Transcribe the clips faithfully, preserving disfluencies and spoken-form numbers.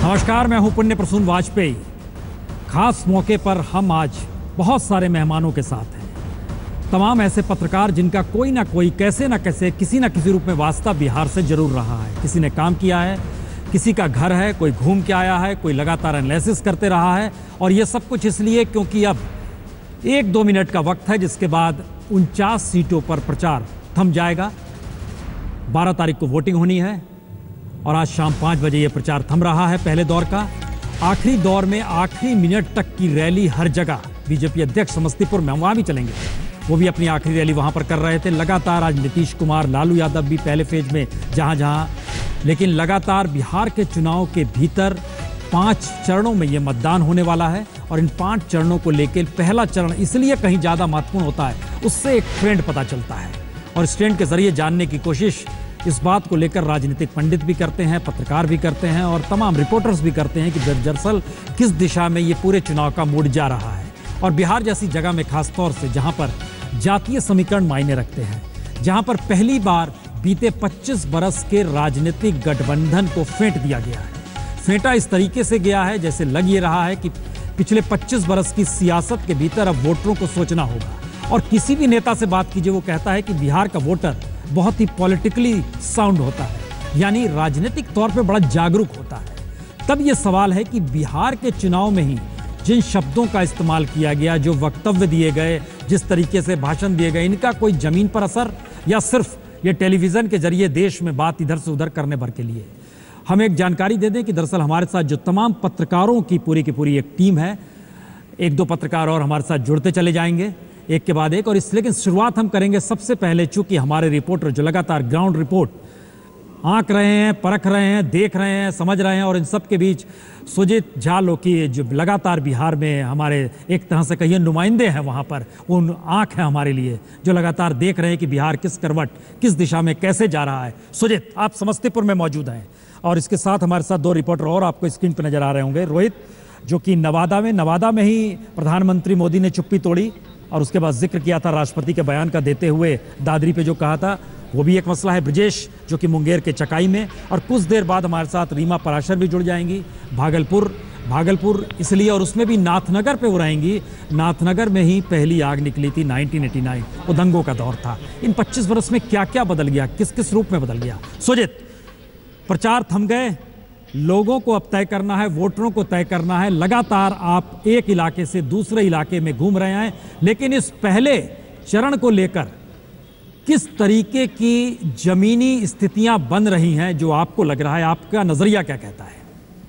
नमस्कार, मैं हूं पुण्य प्रसून वाजपेयी। खास मौके पर हम आज बहुत सारे मेहमानों के साथ हैं। तमाम ऐसे पत्रकार जिनका कोई ना कोई कैसे ना कैसे किसी ना किसी रूप में वास्ता बिहार से जरूर रहा है। किसी ने काम किया है, किसी का घर है, कोई घूम के आया है, कोई लगातार एनालिसिस करते रहा है। और ये सब कुछ इसलिए क्योंकि अब एक दो मिनट का वक्त है, जिसके बाद उनचास सीटों पर प्रचार थम जाएगा। बारह तारीख को वोटिंग होनी है और आज शाम पाँच बजे ये प्रचार थम रहा है। पहले दौर का आखिरी दौर में आखिरी मिनट तक की रैली हर जगह। बीजेपी अध्यक्ष समस्तीपुर में वहाँ भी चलेंगे, वो भी अपनी आखिरी रैली वहाँ पर कर रहे थे। लगातार आज नीतीश कुमार, लालू यादव भी पहले फेज में जहाँ जहाँ, लेकिन लगातार बिहार के चुनाव के भीतर पाँच चरणों में ये मतदान होने वाला है। और इन पाँच चरणों को लेकर पहला चरण इसलिए कहीं ज़्यादा महत्वपूर्ण होता है, उससे एक ट्रेंड पता चलता है और इस ट्रेंड के जरिए जानने की कोशिश इस बात को लेकर राजनीतिक पंडित भी करते हैं, पत्रकार भी करते हैं और तमाम रिपोर्टर्स भी करते हैं कि दरअसल किस दिशा में ये पूरे चुनाव का मूड जा रहा है। और बिहार जैसी जगह में खासतौर से जहां पर जातीय समीकरण मायने रखते हैं, जहां पर पहली बार बीते पच्चीस बरस के राजनीतिक गठबंधन को फेंट दिया गया है। फेंटा इस तरीके से गया है जैसे लग ये रहा है कि पिछले पच्चीस बरस की सियासत के भीतर अब वोटरों को सोचना होगा। और किसी भी नेता से बात कीजिए, वो कहता है कि बिहार का वोटर बहुत ही पॉलिटिकली साउंड होता है, यानी राजनीतिक तौर पे बड़ा जागरूक होता है। तब ये सवाल है कि बिहार के चुनाव में ही जिन शब्दों का इस्तेमाल किया गया, जो वक्तव्य दिए गए, जिस तरीके से भाषण दिए गए, इनका कोई जमीन पर असर या सिर्फ ये टेलीविजन के जरिए देश में बात इधर से उधर करने भर के लिए। हम एक जानकारी दे दें कि दरअसल हमारे साथ जो तमाम पत्रकारों की पूरी की पूरी एक टीम है, एक दो पत्रकार और हमारे साथ जुड़ते चले जाएंगे एक के बाद एक। और इस लेकिन शुरुआत हम करेंगे सबसे पहले, चूंकि हमारे रिपोर्टर जो लगातार ग्राउंड रिपोर्ट आंक रहे हैं, परख रहे हैं, देख रहे हैं, समझ रहे हैं, और इन सब के बीच सुजीत झा लोकी जो लगातार बिहार में हमारे एक तरह से कहिए नुमाइंदे हैं, वहाँ पर उन आंख है हमारे लिए जो लगातार देख रहे हैं कि बिहार किस करवट, किस दिशा में कैसे जा रहा है। सुजीत, आप समस्तीपुर में मौजूद हैं और इसके साथ हमारे साथ दो रिपोर्टर और आपको स्क्रीन पर नजर आ रहे होंगे। रोहित, जो कि नवादा में नवादा में ही प्रधानमंत्री मोदी ने चुप्पी तोड़ी और उसके बाद जिक्र किया था राष्ट्रपति के बयान का, देते हुए दादरी पे जो कहा था, वो भी एक मसला है। ब्रजेश, जो कि मुंगेर के चकाई में, और कुछ देर बाद हमारे साथ रीमा पराशर भी जुड़ जाएंगी भागलपुर भागलपुर इसलिए, और उसमें भी नाथनगर पे वो रहेंगी। नाथनगर में ही पहली आग निकली थी उन्नीस सौ नवासी, वो दंगों का दौर था। इन पच्चीस वर्ष में क्या क्या बदल गया, किस किस रूप में बदल गया? सुजीत, प्रचार थम गए, लोगों को अब तय करना है, वोटरों को तय करना है। लगातार आप एक इलाके से दूसरे इलाके में घूम रहे हैं, लेकिन इस पहले चरण को लेकर किस तरीके की जमीनी स्थितियां बन रही हैं, जो आपको लग रहा है, आपका नजरिया क्या कहता है?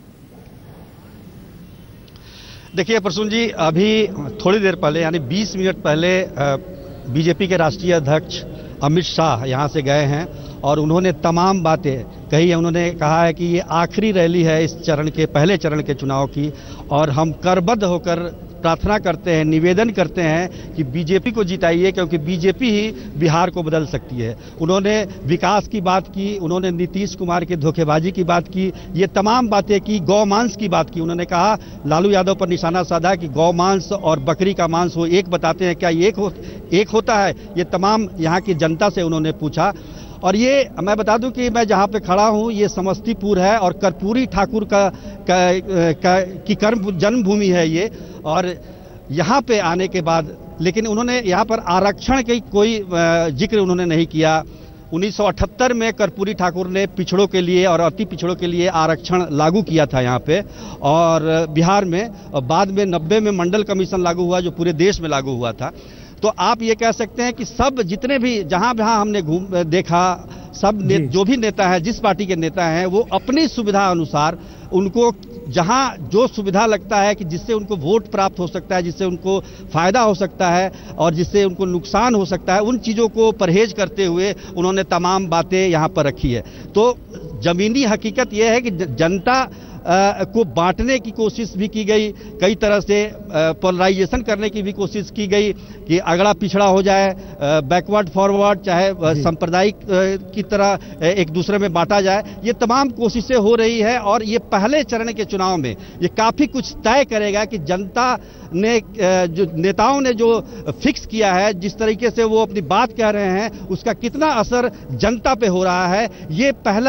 देखिए प्रसून जी, अभी थोड़ी देर पहले यानी बीस मिनट पहले बीजेपी के राष्ट्रीय अध्यक्ष अमित शाह यहाँ से गए हैं और उन्होंने तमाम बातें कही है। उन्होंने कहा है कि ये आखिरी रैली है इस चरण के, पहले चरण के चुनाव की, और हम करबद्ध होकर प्रार्थना करते हैं, निवेदन करते हैं कि बीजेपी को जिताइए, क्योंकि बीजेपी ही बिहार को बदल सकती है। उन्होंने विकास की बात की, उन्होंने नीतीश कुमार की धोखेबाजी की बात की, ये तमाम बातें की, गौमांस की बात की। उन्होंने कहा, लालू यादव पर निशाना साधा कि गौमांस और बकरी का मांस वो एक बताते हैं, क्या एक हो, एक होता है? ये तमाम यहाँ की जनता से उन्होंने पूछा। और ये मैं बता दूं कि मैं जहाँ पे खड़ा हूँ ये समस्तीपुर है और कर्पूरी ठाकुर का, का, का की कर्म जन्मभूमि है ये। और यहाँ पे आने के बाद, लेकिन उन्होंने यहाँ पर आरक्षण की कोई जिक्र उन्होंने नहीं किया। उन्नीस सौ अठहत्तर में कर्पूरी ठाकुर ने पिछड़ों के लिए और अति पिछड़ों के लिए आरक्षण लागू किया था यहाँ पे और बिहार में, और बाद में नब्बे में मंडल कमीशन लागू हुआ जो पूरे देश में लागू हुआ था। तो आप ये कह सकते हैं कि सब जितने भी जहां जहां हमने घूम देखा, सब ने, जो भी नेता है, जिस पार्टी के नेता हैं, वो अपनी सुविधा अनुसार उनको जहां जो सुविधा लगता है कि जिससे उनको वोट प्राप्त हो सकता है, जिससे उनको फायदा हो सकता है और जिससे उनको नुकसान हो सकता है, उन चीज़ों को परहेज करते हुए उन्होंने तमाम बातें यहाँ पर रखी है। तो जमीनी हकीकत यह है कि जनता आ, को बांटने की कोशिश भी की गई, कई तरह से पोलराइजेशन करने की भी कोशिश की गई कि अगड़ा पिछड़ा हो जाए, बैकवर्ड फॉरवर्ड, चाहे सांप्रदायिक की तरह एक दूसरे में बांटा जाए। ये तमाम कोशिशें हो रही है और ये पहले चरण के चुनाव में ये काफ़ी कुछ तय करेगा कि जनता ने, जो नेताओं ने जो फिक्स किया है, जिस तरीके से वो अपनी बात कह रहे हैं, उसका कितना असर जनता पे हो रहा है। ये पहले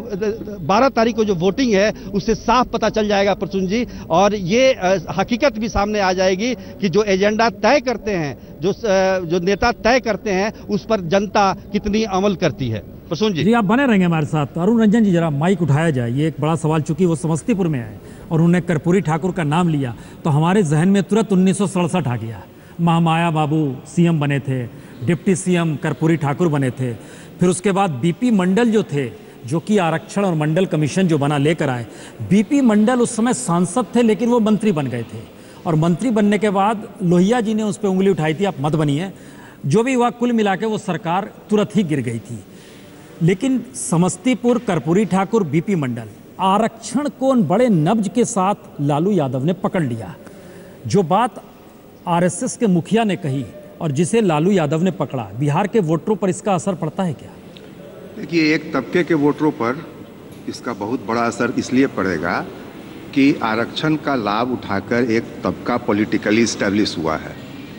बारह तारीख को जो वोटिंग है उससे साफ पता चल जाएगा प्रसून जी, और ये हकीकत भी सामने आ जाएगी कि जो एजेंडा तय करते हैं, जो जो नेता तय करते हैं, उस पर जनता कितनी अमल करती है। प्रसून जी जी आप बने रहेंगे हमारे साथ। अरुण रंजन जी जरा माइक उठाया जाए, ये एक बड़ा सवाल, चूंकि वो समस्तीपुर में है और उन्होंने कर्पूरी ठाकुर का नाम लिया तो हमारे जहन में तुरंत उन्नीस सौ सड़सठ आ गया। महामाया बाबू सीएम बने थे, डिप्टी सीएम कर्पूरी ठाकुर बने थे, फिर उसके बाद बीपी मंडल जो थे, जो कि आरक्षण और मंडल कमीशन जो बना लेकर आए। बीपी मंडल उस समय सांसद थे लेकिन वो मंत्री बन गए थे, और मंत्री बनने के बाद लोहिया जी ने उस पर उंगली उठाई थी, आप मत बनिए। जो भी हुआ कुल मिला के वो सरकार तुरंत ही गिर गई थी। लेकिन समस्तीपुर, कर्पूरी ठाकुर, बीपी मंडल, आरक्षण को बड़े नब्ज के साथ लालू यादव ने पकड़ लिया। जो बात आरएसएस के मुखिया ने कही और जिसे लालू यादव ने पकड़ा, बिहार के वोटरों पर इसका असर पड़ता है क्या? देखिए, एक तबके के वोटरों पर इसका बहुत बड़ा असर इसलिए पड़ेगा कि आरक्षण का लाभ उठाकर एक तबका पॉलिटिकली स्टैब्लिश हुआ है,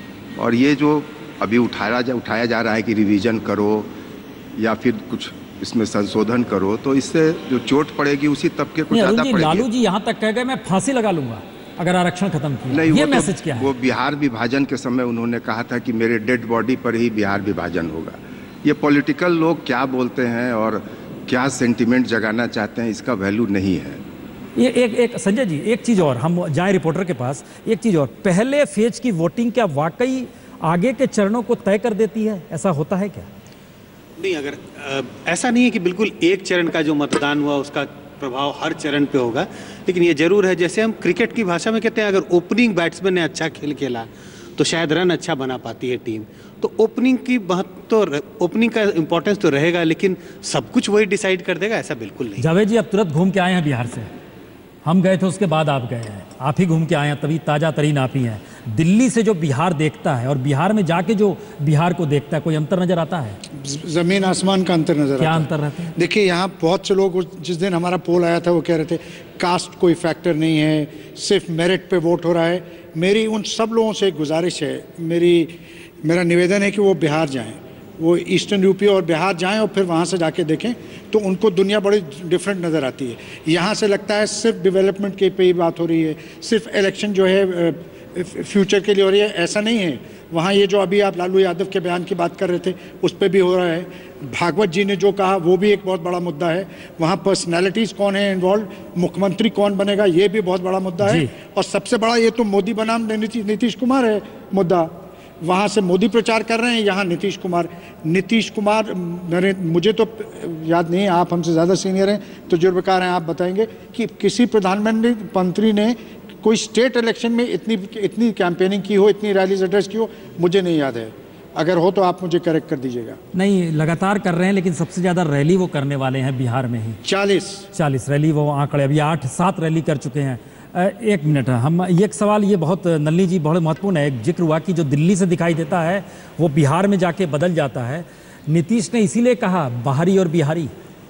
और ये जो अभी उठाया जा उठाया जा रहा है कि रिवीजन करो या फिर कुछ इसमें संशोधन करो, तो इससे जो चोट पड़ेगी उसी तबके को ज़्यादा पड़ेगी। लालू जी यहाँ तक कह गए मैं फांसी लगा लूंगा अगर आरक्षण खत्म किया। नहीं, ये वो मैसेज तो, क्या है? वो बिहार विभाजन के समय उन्होंने कहा था कि मेरे डेड बॉडी पर ही बिहार विभाजन होगा। ये पॉलिटिकल लोग क्या बोलते हैं और क्या सेंटिमेंट जगाना चाहते हैं, इसका वैल्यू नहीं है। ये एक एक संजय जी, एक चीज़ और, हम जाए रिपोर्टर के पास, एक चीज़ और, पहले फेज की वोटिंग क्या वाकई आगे के चरणों को तय कर देती है? ऐसा होता है क्या? नहीं, अगर ऐसा नहीं है कि बिल्कुल एक चरण का जो मतदान हुआ उसका प्रभाव हर चरण पे होगा, लेकिन ये जरूर है, जैसे हम क्रिकेट की भाषा में कहते हैं, अगर ओपनिंग बैट्समैन ने अच्छा खेल खेला तो शायद रन अच्छा बना पाती है टीम। तो ओपनिंग की महत्व तो, ओपनिंग का इंपॉर्टेंस तो रहेगा, लेकिन सब कुछ वही डिसाइड कर देगा ऐसा बिल्कुल नहीं। जावेद जी, अब तुरंत घूम के आए हैं बिहार से, हम गए थे उसके बाद आप गए हैं, आप ही घूम के आए हैं, तभी ताज़ा तरीन आप ही हैं। दिल्ली से जो बिहार देखता है और बिहार में जाके जो बिहार को देखता है, कोई अंतर नजर आता है? जमीन आसमान का अंतर नजर आता है। क्या अंतर रहता है? देखिए, यहाँ बहुत से लोग, जिस दिन हमारा पोल आया था वो कह रहे थे कास्ट कोई फैक्टर नहीं है, सिर्फ मेरिट पे वोट हो रहा है। मेरी उन सब लोगों से एक गुजारिश है, मेरी मेरा निवेदन है कि वो बिहार जाएं, वो ईस्टर्न यूपी और बिहार जाएं और फिर वहाँ से जाके देखें तो उनको दुनिया बड़ी डिफरेंट नज़र आती है। यहाँ से लगता है सिर्फ डेवलपमेंट के पे ही बात हो रही है, सिर्फ इलेक्शन जो है फ्यूचर के लिए हो रही है, ऐसा नहीं है। वहाँ ये जो अभी आप लालू यादव के बयान की बात कर रहे थे उस पर भी हो रहा है, भागवत जी ने जो कहा वो भी एक बहुत बड़ा मुद्दा है। वहाँ पर्सनैलिटीज़ कौन है इन्वॉल्व, मुख्यमंत्री कौन बनेगा, ये भी बहुत बड़ा मुद्दा है। और सबसे बड़ा ये तो मोदी बनाम नीतीश कुमार है मुद्दा। वहाँ से मोदी प्रचार कर रहे हैं, यहाँ नीतीश कुमार नीतीश कुमार मेरे मुझे तो याद नहीं है, आप हमसे ज़्यादा सीनियर हैं, तजुर्बेकार हैं, आप बताएंगे कि किसी प्रधानमंत्री ने कोई स्टेट इलेक्शन में इतनी इतनी कैंपेनिंग की हो, इतनी रैलीज एड्रेस की हो, मुझे नहीं याद है। अगर हो तो आप मुझे करेक्ट कर दीजिएगा। नहीं, लगातार कर रहे हैं, लेकिन सबसे ज़्यादा रैली वो करने वाले हैं बिहार में ही। चालीस चालीस रैली वो आंकड़े, अभी आठ सात रैली कर चुके हैं। एक मिनट, हम एक सवाल, ये बहुत नलिनी जी बहुत महत्वपूर्ण है, एक जिक्र हुआ कि जो दिल्ली से दिखाई देता है वो बिहार में जाके बदल जाता है। नीतीश ने इसीलिए कहा बाहरी और बिहारी।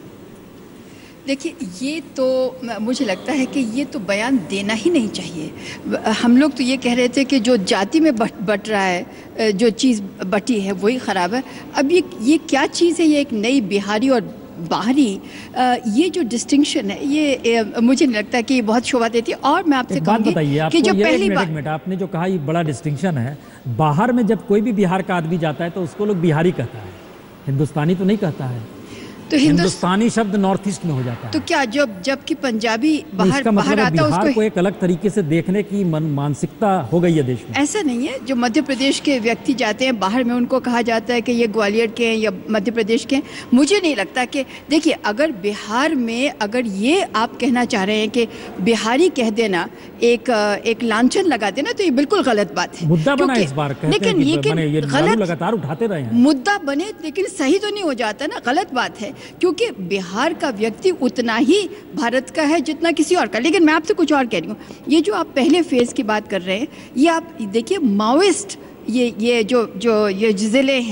देखिए, ये तो मुझे लगता है कि ये तो बयान देना ही नहीं चाहिए। हम लोग तो ये कह रहे थे कि जो जाति में बट बट रहा है, जो चीज़ बटी है वही ख़राब है। अब ये ये क्या चीज़ है, ये एक नई बिहारी और बाहरी, ये जो डिस्टिंक्शन है ये मुझे नहीं लगता कि ये बहुत शोभा देती है। और मैं आपसे कहूँगी कि जो पहली बात आपने जो कहा, ये बड़ा डिस्टिंक्शन है। बाहर में जब कोई भी बिहार का आदमी जाता है तो उसको लोग बिहारी कहता है, हिंदुस्तानी तो नहीं कहता है। तो हिंदुस्तानी शब्द नॉर्थ ईस्ट में हो जाता है। तो क्या जब जबकि पंजाबी बाहर बाहर मतलब आता है उसको को एक अलग तरीके से देखने की मन मानसिकता हो गई है देश में। ऐसा नहीं है, जो मध्य प्रदेश के व्यक्ति जाते हैं बाहर में उनको कहा जाता है कि ये ग्वालियर के हैं या मध्य प्रदेश के हैं। मुझे नहीं लगता कि, देखिए, अगर बिहार में अगर ये आप कहना चाह रहे हैं कि बिहारी कह देना एक एक लांछन लगा देना, तो ये बिल्कुल गलत बात है। मुद्दा बना इस बार, लेकिन ये गलत लगातार उठाते रहे हैं, मुद्दा बने, लेकिन सही तो नहीं हो जाता ना, गलत बात है। क्योंकि बिहार का व्यक्ति उतना ही भारत का है जितना किसी और का। लेकिन मैं आपसे कुछ और कह रही हूँ, ये जो आप पहले फेज की बात कर रहे हैं, ये आप देखिए, माओइस्ट ये ये जो जो ये ज़िले हैं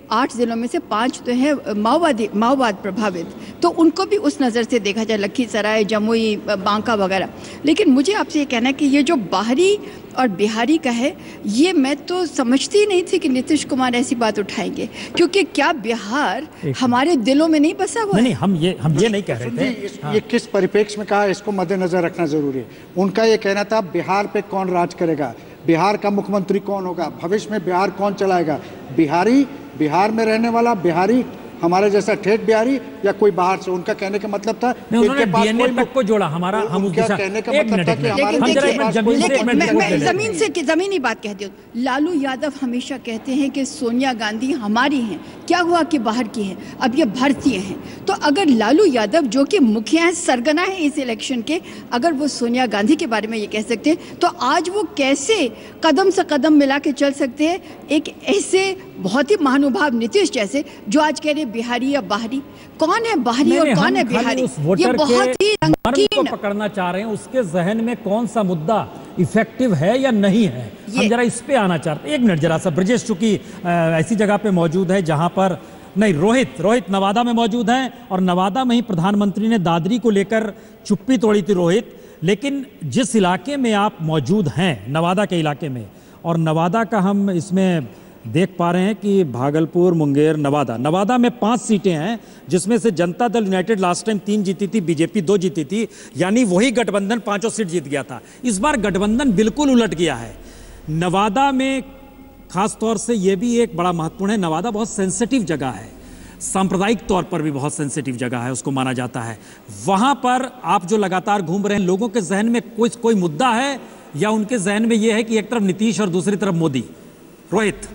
आठ जिलों में से पाँच तो हैं माओवादी माओवाद प्रभावित, तो उनको भी उस नज़र से देखा जाए, लखीसराय, जमुई, बांका वगैरह। लेकिन मुझे आपसे ये कहना है कि ये जो बाहरी और बिहारी का है, ये मैं तो समझती ही नहीं थी कि नीतीश कुमार ऐसी बात उठाएंगे, क्योंकि क्या बिहार हमारे दिलों में नहीं बसा हुआ है? नहीं, हम ये हम ये नहीं कह रहे थे। हाँ। ये किस परिप्रेक्ष्य में कहा, इसको मद्देनजर रखना जरूरी है। उनका ये कहना था बिहार पे कौन राज करेगा, बिहार का मुख्यमंत्री कौन होगा, भविष्य में बिहार कौन चलाएगा, बिहारी, बिहार में रहने वाला बिहारी, हमारे जैसा ठेठ बिहारी, या कोई बाहर से। उनका कहने का मतलब था इनके पास डीएनए तक को जोड़ा हमारा, हम क्या कहने का मतलब था कि हमारे जमीन से जमीनी बात कहती हूँ। लालू यादव हमेशा कहते हैं कि सोनिया गांधी हमारी हैं, क्या हुआ कि बाहर की हैं, अब ये भारतीय हैं। तो अगर लालू यादव जो कि मुखिया हैं, सरगना है इस इलेक्शन के, अगर वो सोनिया गांधी के बारे में ये कह सकते हैं, तो आज वो कैसे कदम से कदम मिला के चल सकते हैं एक ऐसे बहुत ही महानुभाव नीतीश जैसे, जो आज कह रहे बिहारी या बाहरी? कौन है बाहरी और कौन है बिहारी? ये बहुत ही रंगीन पकड़ना चाह रहे हैं, उसके जहन में कौन सा मुद्दा इफेक्टिव है या नहीं है, हम जरा इस पे आना चाहते हैं। एक मिनट जरा सा, ब्रजेश चूंकि ऐसी जगह पे मौजूद है जहां पर नहीं, रोहित रोहित नवादा में मौजूद हैं, और नवादा में ही प्रधानमंत्री ने दादरी को लेकर चुप्पी तोड़ी थी रोहित। लेकिन जिस इलाके में आप मौजूद हैं, नवादा के इलाके में, और नवादा का हम इसमें देख पा रहे हैं कि भागलपुर, मुंगेर, नवादा नवादा में पांच सीटें हैं, जिसमें से Janata Dal United last time तीन जीती थी, बीजेपी दो जीती थी, यानी वही गठबंधन पांचों सीट जीत गया था। इस बार गठबंधन बिल्कुल उलट गया है। नवादा में खास तौर से यह भी एक बड़ा महत्वपूर्ण है, नवादा बहुत सेंसिटिव जगह है, सांप्रदायिक तौर पर भी बहुत सेंसिटिव जगह है, उसको माना जाता है। वहां पर आप जो लगातार घूम रहे हैं, लोगों के जहन में कोई कोई मुद्दा है, या उनके जहन में यह है कि एक तरफ नीतीश और दूसरी तरफ मोदी? रोहित।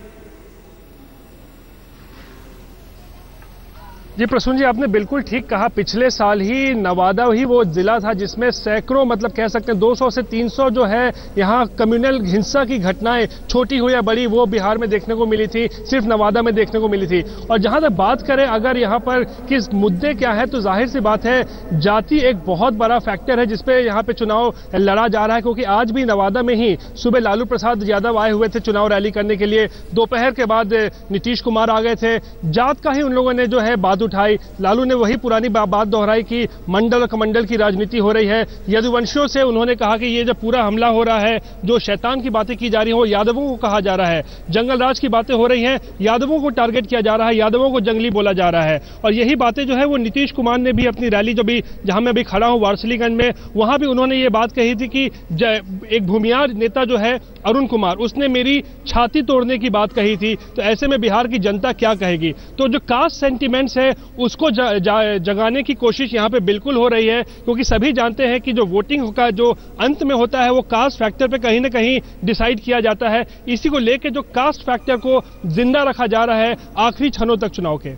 जी प्रसून जी, आपने बिल्कुल ठीक कहा। पिछले साल ही नवादा ही वो जिला था जिसमें सैकड़ों, मतलब कह सकते हैं दो सौ से तीन सौ जो है यहाँ कम्युनल हिंसा की घटनाएं, छोटी हो या बड़ी, वो बिहार में देखने को मिली थी, सिर्फ नवादा में देखने को मिली थी। और जहां तक बात करें अगर यहाँ पर किस मुद्दे क्या है, तो जाहिर सी बात है जाति एक बहुत बड़ा फैक्टर है जिसपे यहाँ पे चुनाव लड़ा जा रहा है। क्योंकि आज भी नवादा में ही सुबह लालू प्रसाद यादव आए हुए थे चुनाव रैली करने के लिए, दोपहर के बाद नीतीश कुमार आ गए थे। जात का ही उन लोगों ने जो है बात उठाई। लालू ने वही पुरानी बा, बात दोहराई कि मंडल और कमंडल की राजनीति हो रही है। यदुवंशियों से उन्होंने कहा कि ये जब पूरा हमला हो रहा है, जो शैतान की बातें की जा रही हैं वो यादवों को कहा जा रहा है, जंगल राज की बातें हो रही हैं, यादवों को टारगेट किया जा रहा है, यादवों को जंगली बोला जा रहा है। और यही बातें जो है वो नीतीश कुमार ने भी अपनी रैली, जो भी जहां मैं भी खड़ा हूं वारसलीगंज में, वहां भी उन्होंने ये बात कही थी कि एक भूमियार नेता जो है अरुण कुमार, उसने मेरी छाती तोड़ने की बात कही थी। तो ऐसे में बिहार की जनता क्या कहेगी? तो जो कास्ट सेंटिमेंट्स है उसको ज, ज, जगाने की कोशिश यहाँ पे बिल्कुल हो रही है, क्योंकि सभी जानते हैं कि जो वोटिंग का जो अंत में होता है वो कास्ट फैक्टर पे कहीं ना कहीं डिसाइड किया जाता है। इसी को लेकर जो कास्ट फैक्टर को जिंदा रखा जा रहा है आखिरी क्षणों तक चुनाव के।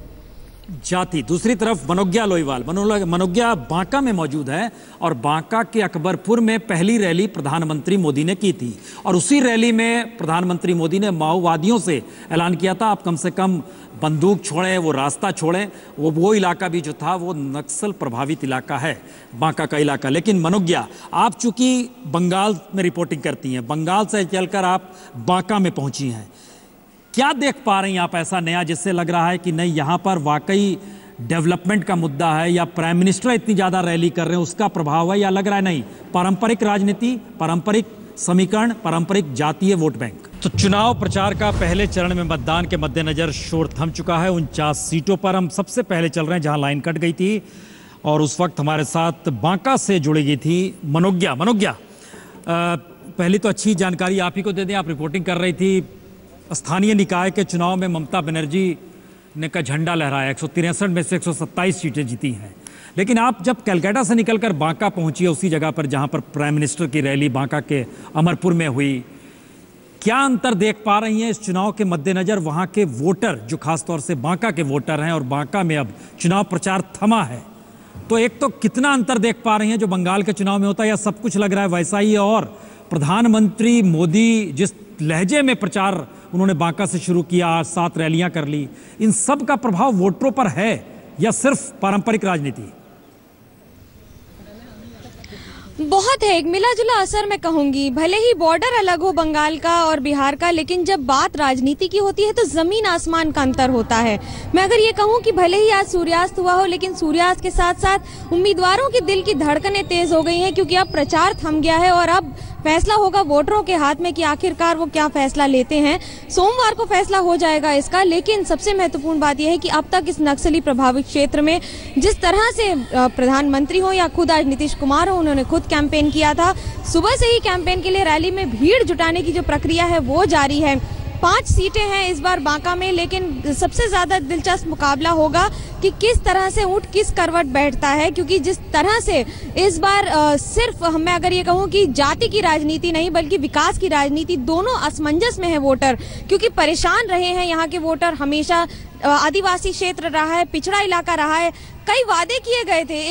जाति। दूसरी तरफ मनोज्ञा लोईवाल, मनोज्ञा बांका में मौजूद है, और बांका के अकबरपुर में पहली रैली प्रधानमंत्री मोदी ने की थी, और उसी रैली में प्रधानमंत्री मोदी ने माओवादियों से ऐलान किया था आप कम से कम बंदूक छोड़ें, वो रास्ता छोड़ें। वो वो इलाका भी जो था वो नक्सल प्रभावित इलाका है, बांका का इलाका। लेकिन मनोज्ञा, आप चूंकि बंगाल में रिपोर्टिंग करती हैं, बंगाल से चलकर आप बांका में पहुंची हैं, क्या देख पा रही हैं आप ऐसा नया जिससे लग रहा है कि नहीं यहाँ पर वाकई डेवलपमेंट का मुद्दा है, या प्राइम मिनिस्टर इतनी ज़्यादा रैली कर रहे हैं उसका प्रभाव है, या लग रहा है नहीं पारंपरिक राजनीति, पारंपरिक समीकरण, पारंपरिक जातीय वोट बैंक? तो चुनाव प्रचार का पहले चरण में मतदान के मद्देनजर शोर थम चुका है। उनचास सीटों पर हम सबसे पहले चल रहे हैं जहां लाइन कट गई थी, और उस वक्त हमारे साथ बांका से जुड़ी गई थी मनोज्ञा। मनोज्ञा, पहली तो अच्छी जानकारी आप ही को दे दें, आप रिपोर्टिंग कर रही थी, स्थानीय निकाय के चुनाव में ममता बनर्जी ने का झंडा लहराया, एक सौ तिरसठ में से एक सौ सत्ताईस सीटें जीती हैं। लेकिन आप जब कलकत्ता से निकलकर बांका पहुंची, उसी जगह पर जहां पर प्राइम मिनिस्टर की रैली बांका के अमरपुर में हुई, क्या अंतर देख पा रही हैं इस चुनाव के मद्देनजर? वहां के वोटर जो खासतौर से बांका के वोटर हैं, और बांका में अब चुनाव प्रचार थमा है, तो एक तो कितना अंतर देख पा रही हैं जो बंगाल के चुनाव में होता है, या सब कुछ लग रहा है वैसा ही है? और प्रधानमंत्री मोदी जिस लहजे में प्रचार उन्होंने बांका से शुरू किया, आज सात रैलियां कर ली, इन सब का प्रभाव वोटरों पर है या सिर्फ पारंपरिक राजनीति? बहुत है, एक मिला जुला असर मैं कहूंगी। भले ही बॉर्डर अलग हो बंगाल का और बिहार का, लेकिन जब बात राजनीति की होती है तो जमीन आसमान का अंतर होता है। मैं अगर ये कहूं कि भले ही आज सूर्यास्त हुआ हो, लेकिन सूर्यास्त के साथ साथ उम्मीदवारों के दिल की धड़कनें तेज हो गई हैं, क्योंकि अब प्रचार थम गया है और अब फैसला होगा वोटरों के हाथ में कि आखिरकार वो क्या फैसला लेते हैं। सोमवार को फैसला हो जाएगा इसका। लेकिन सबसे महत्वपूर्ण बात यह है कि अब तक इस नक्सली प्रभावित क्षेत्र में जिस तरह से प्रधानमंत्री हो या खुद आज नीतीश कुमार हो, उन्होंने खुद कैंपेन किया था। सुबह से ही कैंपेन के लिए रैली में भीड़ जुटाने की जो प्रक्रिया है वो जारी है। पांच सीटें हैं इस बार बांका में, लेकिन सबसे ज्यादा दिलचस्प मुकाबला होगा कि किस तरह से ऊंट किस करवट बैठता है, क्योंकि जिस तरह से इस बार आ, सिर्फ मैं अगर ये कहूं कि जाति की राजनीति नहीं बल्कि विकास की राजनीति, दोनों असमंजस में है वोटर, क्योंकि परेशान रहे हैं यहाँ के वोटर। हमेशा आदिवासी क्षेत्र रहा है, पिछड़ा इलाका रहा है, कई वादे किए गए थे।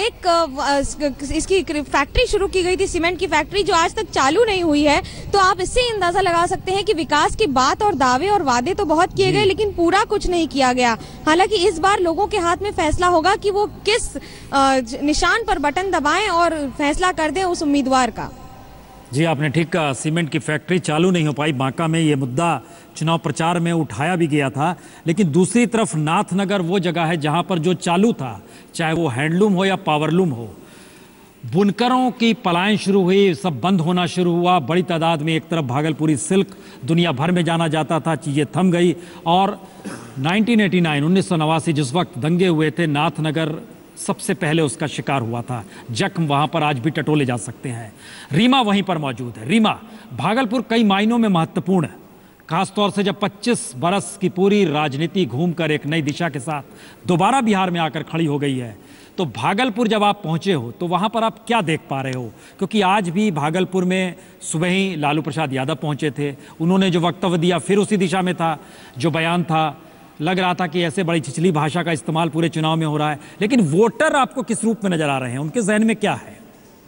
एक इसकी फैक्ट्री शुरू की गई थी, सीमेंट की फैक्ट्री, जो आज तक चालू नहीं हुई है। तो आप इससे अंदाजा लगा सकते हैं कि विकास की बात और दावे और वादे तो बहुत किए गए, लेकिन पूरा कुछ नहीं किया गया। हालांकि इस बार लोगों के हाथ में फैसला होगा कि वो किस निशान पर बटन दबाएं और फैसला कर दें उस उम्मीदवार का। जी, आपने ठीक कहा, सीमेंट की फैक्ट्री चालू नहीं हो पाई। बांका में ये मुद्दा चुनाव प्रचार में उठाया भी गया था, लेकिन दूसरी तरफ नाथनगर वो जगह है जहां पर जो चालू था, चाहे वो हैंडलूम हो या पावरलूम हो, बुनकरों की पलायन शुरू हुई, सब बंद होना शुरू हुआ। बड़ी तादाद में एक तरफ भागलपुरी सिल्क दुनिया भर में जाना जाता था, चीज़ें थम गई। और उन्नीस सौ नवासी जिस वक्त दंगे हुए थे, नाथनगर सबसे पहले उसका शिकार हुआ था। जख्म वहां पर आज भी टटोले जा सकते हैं। रीमा वहीं पर मौजूद है। रीमा, भागलपुर कई मायनों में महत्वपूर्ण है, खासतौर से जब पच्चीस बरस की पूरी राजनीति घूमकर एक नई दिशा के साथ दोबारा बिहार में आकर खड़ी हो गई है। तो भागलपुर जब आप पहुंचे हो तो वहां पर आप क्या देख पा रहे हो? क्योंकि आज भी भागलपुर में सुबह ही लालू प्रसाद यादव पहुंचे थे, उन्होंने जो वक्तव्य दिया फिर उसी दिशा में था, जो बयान था, लग रहा था कि ऐसे बड़ी छिछली भाषा का इस्तेमाल पूरे चुनाव में हो रहा है। लेकिन वोटर आपको किस रूप में नजर आ रहे हैं, उनके जहन में क्या है?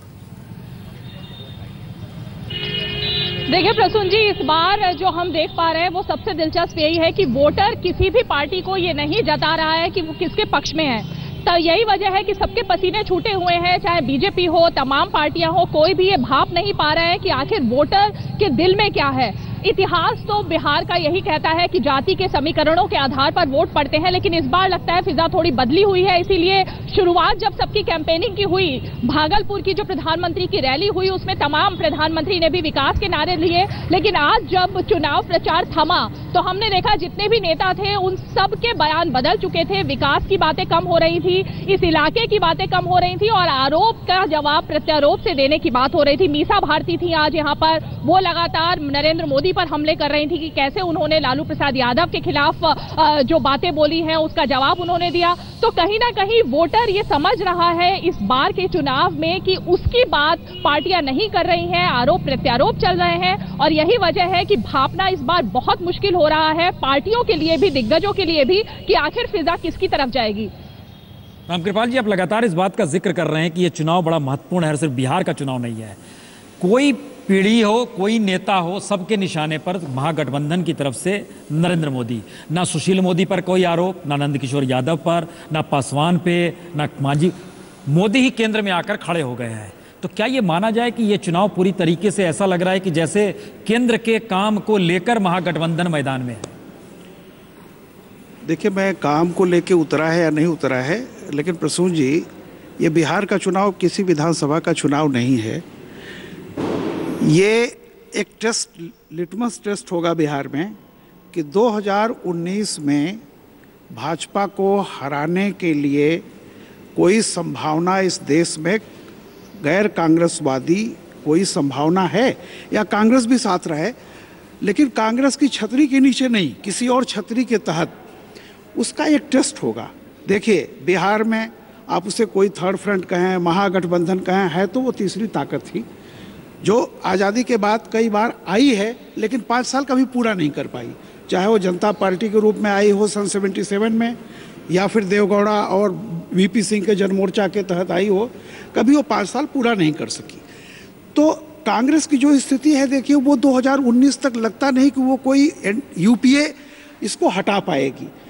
देखिए प्रसून जी, इस बार जो हम देख पा रहे हैं वो सबसे दिलचस्प यही है कि वोटर किसी भी पार्टी को ये नहीं जता रहा है कि वो किसके पक्ष में है। तो यही वजह है कि सबके पसीने छूटे हुए हैं, चाहे बीजेपी हो, तमाम पार्टियां हो, कोई भी ये भाप नहीं पा रहा है कि आखिर वोटर के दिल में क्या है। इतिहास तो बिहार का यही कहता है कि जाति के समीकरणों के आधार पर वोट पड़ते हैं, लेकिन इस बार लगता है फिजा थोड़ी बदली हुई है। इसीलिए शुरुआत जब सबकी कैंपेनिंग की हुई, भागलपुर की जो प्रधानमंत्री की रैली हुई उसमें तमाम प्रधानमंत्री ने भी विकास के नारे लिए, लेकिन आज जब चुनाव प्रचार थमा तो हमने देखा जितने भी नेता थे उन सब के बयान बदल चुके थे। विकास की बातें कम हो रही थी, इस इलाके की बातें कम हो रही थी और आरोप का जवाब प्रत्यारोप से देने की बात हो रही थी। मीसा भारती थी आज यहाँ पर, वो लगातार नरेंद्र मोदी पर हमले कर रही थी कि कैसे उन्होंने लालू प्रसाद यादव के खिलाफ जो बातें बोली हैं उसका जवाब उन्होंने दिया। तो कहीं ना कहीं वोटर ये समझ रहा है इस बार के चुनाव में कि उसकी बात पार्टियां नहीं कर रही हैं, आरोप प्रत्यारोप चल रहे हैं और यही वजह है कि भापना इस बार बहुत मुश्किल हो रहा है पार्टियों के लिए भी, दिग्गजों के लिए भी, कि आखिर फिजा किसकी तरफ जाएगी। रामकृपाल जी, आप लगातार इस बात का जिक्र कर रहे हैं कि ये चुनाव बड़ा महत्वपूर्ण है, सिर्फ बिहार का चुनाव नहीं है। कोई पीढ़ी हो, कोई नेता हो, सबके निशाने पर महागठबंधन की तरफ से नरेंद्र मोदी। ना सुशील मोदी पर कोई आरोप, ना नंदकिशोर यादव पर, ना पासवान पे, ना मांझी, मोदी ही केंद्र में आकर खड़े हो गए हैं। तो क्या ये माना जाए कि ये चुनाव पूरी तरीके से ऐसा लग रहा है कि जैसे केंद्र के काम को लेकर महागठबंधन मैदान में है? देखिए, मैं काम को लेकर उतरा है या नहीं उतरा है, लेकिन प्रसून जी, ये बिहार का चुनाव किसी विधानसभा का चुनाव नहीं है। ये एक टेस्ट, लिटमस टेस्ट होगा बिहार में कि दो हज़ार उन्नीस में भाजपा को हराने के लिए कोई संभावना इस देश में, गैर कांग्रेसवादी कोई संभावना है या कांग्रेस भी साथ रहे, लेकिन कांग्रेस की छतरी के नीचे नहीं, किसी और छतरी के तहत, उसका एक टेस्ट होगा। देखिए, बिहार में आप उसे कोई थर्ड फ्रंट कहें, महागठबंधन कहें, है तो वो तीसरी ताकत थी जो आज़ादी के बाद कई बार आई है, लेकिन पाँच साल कभी पूरा नहीं कर पाई। चाहे वो जनता पार्टी के रूप में आई हो सन सतहत्तर में, या फिर देवगौड़ा और वीपी सिंह के जनमोर्चा के तहत आई हो, कभी वो पाँच साल पूरा नहीं कर सकी। तो कांग्रेस की जो स्थिति है, देखिए, वो दो हज़ार उन्नीस तक लगता नहीं कि वो कोई यूपीए इसको हटा पाएगी।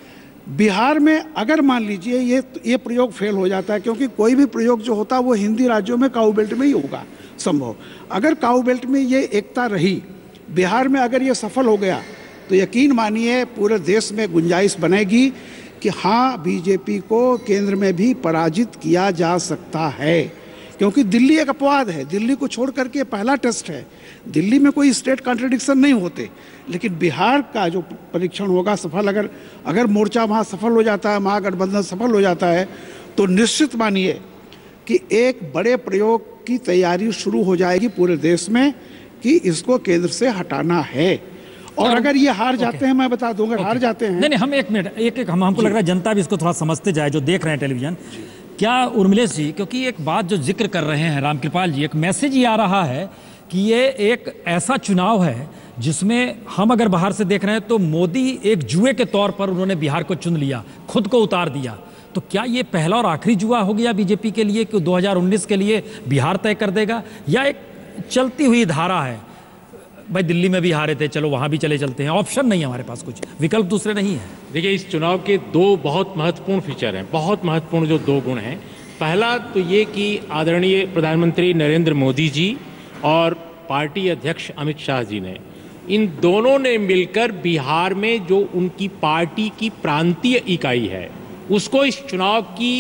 बिहार में अगर मान लीजिए ये ये प्रयोग फेल हो जाता है, क्योंकि कोई भी प्रयोग जो होता है वो हिंदी राज्यों में काऊ बेल्ट में ही होगा संभव। अगर काऊ बेल्ट में ये एकता रही, बिहार में अगर ये सफल हो गया, तो यकीन मानिए पूरे देश में गुंजाइश बनेगी कि हाँ, बीजेपी को केंद्र में भी पराजित किया जा सकता है। क्योंकि दिल्ली एक अपवाद है, दिल्ली को छोड़ करके पहला टेस्ट है। दिल्ली में कोई स्टेट कॉन्ट्रडिक्शन नहीं होते, लेकिन बिहार का जो परीक्षण होगा सफल, अगर अगर मोर्चा वहाँ सफल हो जाता है, महागठबंधन सफल हो जाता है, तो निश्चित मानिए कि एक बड़े प्रयोग की तैयारी शुरू हो जाएगी पूरे देश में कि इसको केंद्र से हटाना है। और अगर ये हार जाते हैं, मैं बता दूंगा, हार जाते हैं। नहीं नहीं, हम एक मिनट, एक एक हम हमको लग रहा है जनता भी इसको थोड़ा समझते जाए, जो देख रहे हैं टेलीविजन। क्या उर्मिलेश जी, क्योंकि एक बात जो जिक्र कर रहे हैं रामकृपाल जी, एक मैसेज ये आ रहा है कि ये एक ऐसा चुनाव है जिसमें हम अगर बाहर से देख रहे हैं तो मोदी एक जुए के तौर पर उन्होंने बिहार को चुन लिया, खुद को उतार दिया। तो क्या ये पहला और आखिरी जुआ हो गया बीजेपी के लिए कि दो हज़ार उन्नीस के लिए बिहार तय कर देगा, या एक चलती हुई धारा है, भाई दिल्ली में भी हारे थे, चलो वहां भी चले चलते हैं, ऑप्शन नहीं है हमारे पास, कुछ विकल्प दूसरे नहीं है? देखिए, इस चुनाव के दो बहुत महत्वपूर्ण फीचर हैं, बहुत महत्वपूर्ण जो दो गुण हैं। पहला तो ये कि आदरणीय प्रधानमंत्री नरेंद्र मोदी जी और पार्टी अध्यक्ष अमित शाह जी ने, इन दोनों ने मिलकर बिहार में जो उनकी पार्टी की प्रांतीय इकाई है उसको इस चुनाव की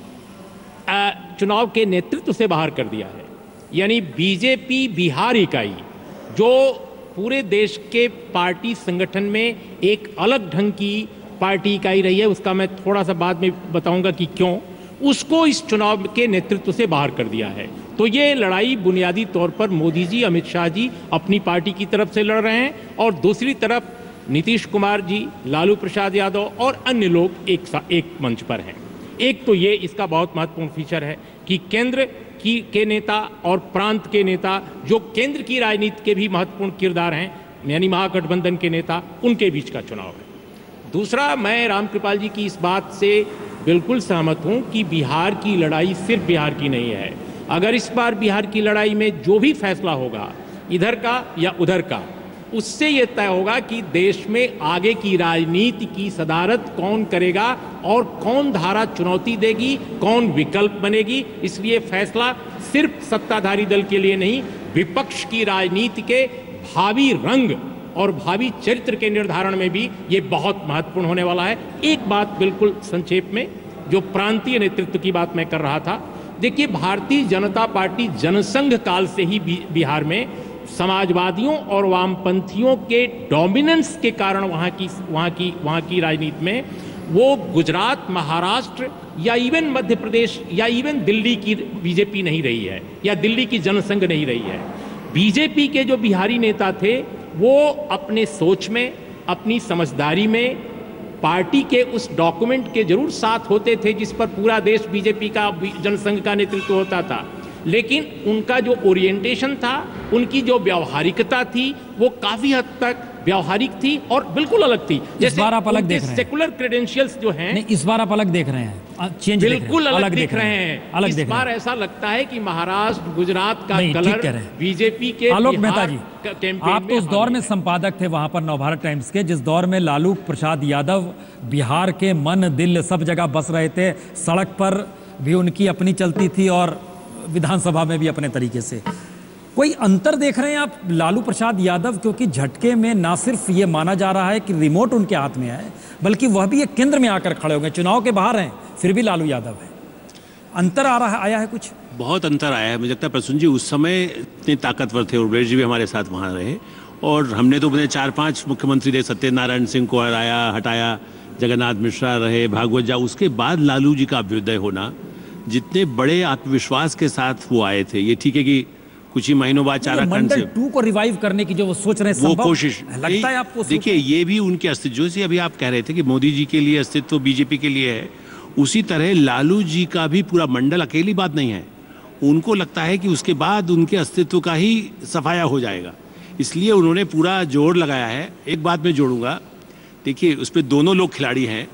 आ, चुनाव के नेतृत्व से बाहर कर दिया है। यानी बीजेपी बिहार इकाई जो पूरे देश के पार्टी संगठन में एक अलग ढंग की पार्टी इकाई रही है, उसका मैं थोड़ा सा बाद में बताऊंगा कि क्यों, उसको इस चुनाव के नेतृत्व से बाहर कर दिया है। तो ये लड़ाई बुनियादी तौर पर मोदी जी, अमित शाह जी अपनी पार्टी की तरफ से लड़ रहे हैं, और दूसरी तरफ नीतीश कुमार जी, लालू प्रसाद यादव और अन्य लोग एक सा, एक मंच पर हैं। एक तो ये इसका बहुत महत्वपूर्ण फीचर है कि केंद्र की के नेता और प्रांत के नेता, जो केंद्र की राजनीति के भी महत्वपूर्ण किरदार हैं, यानी महागठबंधन के नेता, उनके बीच का चुनाव है। दूसरा, मैं रामकृपाल जी की इस बात से बिल्कुल सहमत हूं कि बिहार की लड़ाई सिर्फ बिहार की नहीं है। अगर इस बार बिहार की लड़ाई में जो भी फैसला होगा, इधर का या उधर का, उससे यह तय होगा कि देश में आगे की राजनीति की सदारत कौन करेगा और कौन धारा चुनौती देगी, कौन विकल्प बनेगी। इसलिए फैसला सिर्फ सत्ताधारी दल के लिए नहीं, विपक्ष की राजनीति के भावी रंग और भावी चरित्र के निर्धारण में भी ये बहुत महत्वपूर्ण होने वाला है। एक बात बिल्कुल संक्षेप में, जो प्रांतीय नेतृत्व की बात मैं कर रहा था, देखिए, भारतीय जनता पार्टी जनसंघ काल से ही बिहार में समाजवादियों और वामपंथियों के डोमिनेंस के कारण वहाँ की वहाँ की वहाँ की राजनीति में वो गुजरात, महाराष्ट्र या इवन मध्य प्रदेश या इवन दिल्ली की बीजेपी नहीं रही है, या दिल्ली की जनसंघ नहीं रही है। बीजेपी के जो बिहारी नेता थे वो अपने सोच में, अपनी समझदारी में पार्टी के उस डॉक्यूमेंट के जरूर साथ होते थे जिस पर पूरा देश बीजेपी का, जनसंघ का नेतृत्व होता था, लेकिन उनका जो ओरिएंटेशन था, उनकी जो व्यवहारिकता थी, वो काफी हद तक व्यवहारिक थी और बिल्कुल अलग थी। इस बार आप अलग देख रहे हैं, सेकुलर क्रेडेंशियल्स जो हैं, नहीं, इस बार आप अलग देख रहे हैं, चेंज बिल्कुल अलग, अलग दिख रहे हैं, हैं। अलग इस बार ऐसा लगता है कि महाराष्ट्र, गुजरात का कलर बीजेपी के। आलोक मेहता जी, आप तो उस दौर में संपादक थे वहां पर नवभारत टाइम्स के, जिस दौर में लालू प्रसाद यादव बिहार के मन दिल सब जगह बस रहे थे, सड़क पर भी उनकी अपनी चलती थी और विधानसभा में भी अपने तरीके से। कोई अंतर देख रहे हैं आप लालू प्रसाद यादव? क्योंकि झटके में ना सिर्फ ये माना जा रहा है कि रिमोट उनके हाथ में है, बल्कि वह भी एक केंद्र में आकर खड़े हो गए, चुनाव के बाहर हैं फिर भी लालू यादव है। अंतर आ रहा आया है कुछ? बहुत अंतर आया है। मुझे लगता है प्रसून जी उस समय इतने ताकतवर थे, उर्मिलेश जी भी हमारे साथ वहाँ रहे, और हमने तो अपने चार पांच मुख्यमंत्री थे, सत्यनारायण सिंह को हराया हटाया, जगन्नाथ मिश्रा रहे, भागवत झा, उसके बाद लालू जी का अभ्युदय होना, जितने बड़े आत्मविश्वास के साथ वो आए थे। ये ठीक है कि कुछ ही महीनों बाद चाराखंड से टू को रिवाइव करने की जो वो सोच रहे हैं, वो कोशिश लगता है आपको? देखिए, ये भी उनके अस्तित्व, जैसे अभी आप कह रहे थे कि मोदी जी के लिए अस्तित्व बीजेपी के लिए है, उसी तरह लालू जी का भी पूरा मंडल, अकेली बात नहीं है, उनको लगता है कि उसके बाद उनके अस्तित्व का ही सफाया हो जाएगा, इसलिए उन्होंने पूरा जोर लगाया है। एक बात मैं जोड़ूंगा, देखिए उस पर दोनों लोग खिलाड़ी हैं।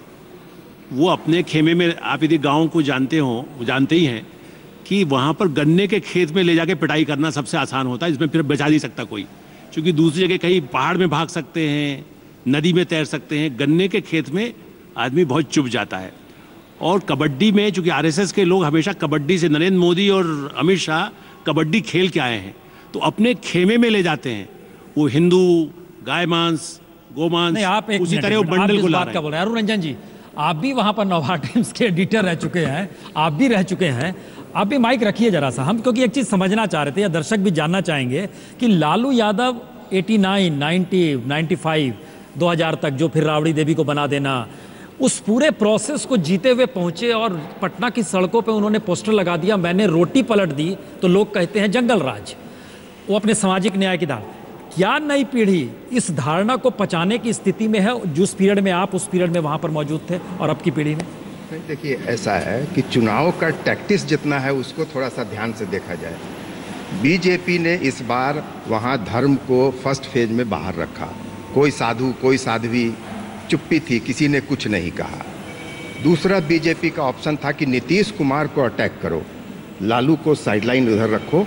वो अपने खेमे में, आप यदि गाँव को जानते हो, जानते ही हैं कि वहाँ पर गन्ने के खेत में ले जाके पिटाई करना सबसे आसान होता है, इसमें फिर बचा नहीं सकता कोई, क्योंकि दूसरी जगह कहीं पहाड़ में भाग सकते हैं, नदी में तैर सकते हैं, गन्ने के खेत में आदमी बहुत चुप जाता है। और कबड्डी में चूंकि आरएसएस के लोग हमेशा कबड्डी से, नरेंद्र मोदी और अमित शाह कबड्डी खेल के आए हैं, तो अपने खेमे में ले जाते हैं। वो हिंदू गाय मांस, गोमांस, नहीं, आप एक उसी मिनट, तरह वो एक मिनट, बंडल आप को जिस ला बात रहे का हैं। बोल रहे हैं, अरुण रंजन जी, आप भी वहां पर नवभारत टाइम्स के एडिटर रह चुके हैं, आप भी रह चुके हैं, आप भी माइक रखिए जरा सा। हम क्योंकि एक चीज समझना चाह रहे थे, या दर्शक भी जानना चाहेंगे कि लालू यादव नवासी, नब्बे, पचानवे, दो हज़ार तक जो फिर राबड़ी देवी को बना देना, उस पूरे प्रोसेस को जीते हुए पहुंचे और पटना की सड़कों पे उन्होंने पोस्टर लगा दिया, मैंने रोटी पलट दी, तो लोग कहते हैं जंगल राज। वो अपने सामाजिक न्याय की धारणा, क्या नई पीढ़ी इस धारणा को पचाने की स्थिति में है, जिस पीरियड में आप उस पीरियड में वहां पर मौजूद थे, और अब की पीढ़ी में? देखिए, ऐसा है कि चुनाव का टैक्टिस जितना है उसको थोड़ा सा ध्यान से देखा जाए। बीजेपी ने इस बार वहाँ धर्म को फर्स्ट फेज में बाहर रखा। कोई साधु, कोई साध्वी, चुप्पी थी, किसी ने कुछ नहीं कहा। दूसरा बीजेपी का ऑप्शन था कि नीतीश कुमार को अटैक करो, लालू को साइडलाइन उधर रखो।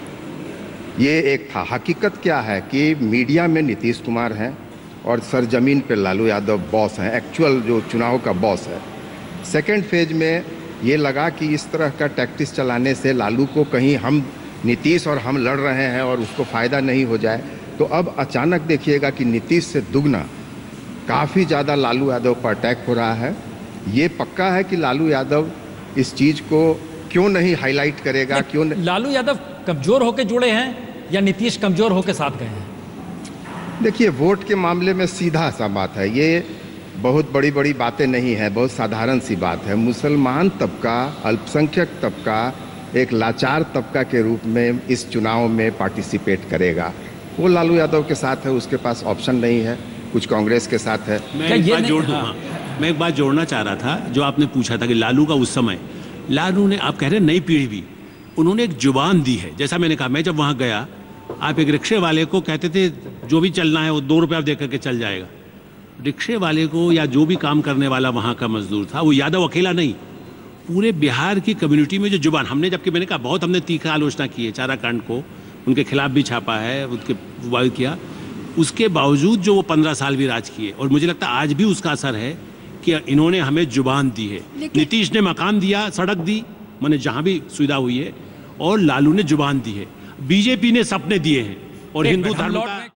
ये एक था। हकीकत क्या है कि मीडिया में नीतीश कुमार हैं और सरजमीन पे लालू यादव बॉस हैं, एक्चुअल जो चुनाव का बॉस है। सेकेंड फेज में ये लगा कि इस तरह का टैक्टिस चलाने से लालू को कहीं हम नीतीश और हम लड़ रहे हैं और उसको फ़ायदा नहीं हो जाए, तो अब अचानक देखिएगा कि नीतीश से दुगना काफ़ी ज़्यादा लालू यादव पर अटैक हो रहा है। ये पक्का है कि लालू यादव इस चीज़ को क्यों नहीं हाईलाइट करेगा, क्यों नहीं? लालू यादव कमजोर होकर जुड़े हैं या नीतीश कमजोर होकर साथ गए हैं? देखिए, वोट के मामले में सीधा सा बात है, ये बहुत बड़ी बड़ी बातें नहीं है, बहुत साधारण सी बात है। मुसलमान तबका, अल्पसंख्यक तबका एक लाचार तबका के रूप में इस चुनाव में पार्टिसिपेट करेगा। वो लालू यादव के साथ है, उसके पास ऑप्शन नहीं है, कुछ कांग्रेस के साथ है। मैं एक बात जोड़ दूं, हाँ। मैं एक बात जोड़ना चाह रहा था, जो आपने पूछा था कि लालू का उस समय, लालू ने, आप कह रहे हैं नई पीढ़ी भी, उन्होंने एक जुबान दी है। जैसा मैंने कहा, मैं जब वहाँ गया, आप एक रिक्शे वाले को कहते थे जो भी चलना है वो दो रुपया दे करके चल जाएगा। रिक्शे वाले को या जो भी काम करने वाला वहाँ का मजदूर था, वो यादव अकेला नहीं, पूरे बिहार की कम्युनिटी में जो जुबान, हमने, जबकि मैंने कहा बहुत हमने तीखा आलोचना की है चारा कांड को, उनके खिलाफ भी छापा है, उनके विवाद किया, उसके बावजूद जो वो पंद्रह साल भी राज किए, और मुझे लगता है आज भी उसका असर है कि इन्होंने हमें जुबान दी है। नीतीश ने मकान दिया, सड़क दी, मैंने जहाँ भी सुविधा हुई है, और लालू ने जुबान दी है। बीजेपी ने सपने दिए हैं और हिंदू धर्म का